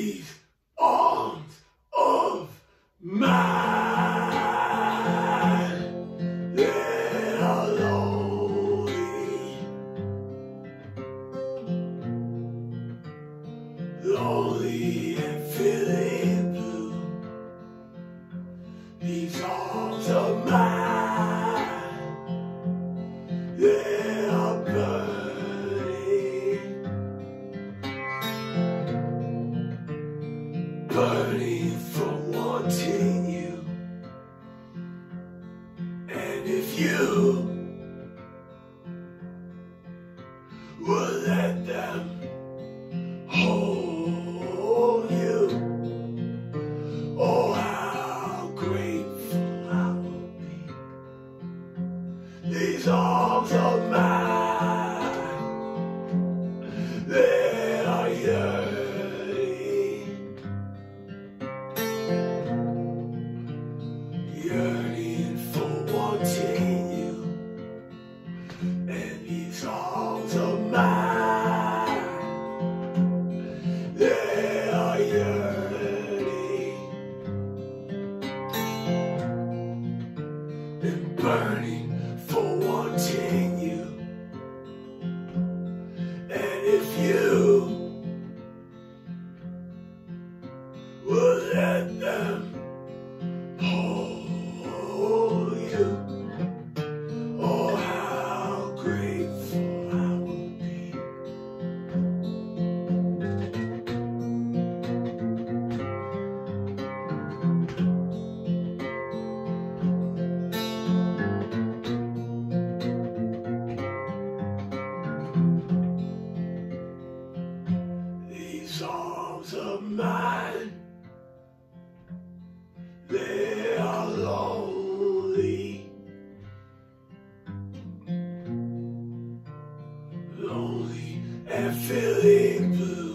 These arms of mine, they are lonely, lonely and feeling blue. These arms of mine, they are burning, burning for wanting you. And if you will let them hold you, oh how grateful I will be. These arms of mine, they are yearning, yearning for wanting you. And these arms of mine, they are yearning and burning for wanting you. And if you will let them hold you, oh how grateful I will be. These arms of mine, they are lonely, lonely and feeling blue.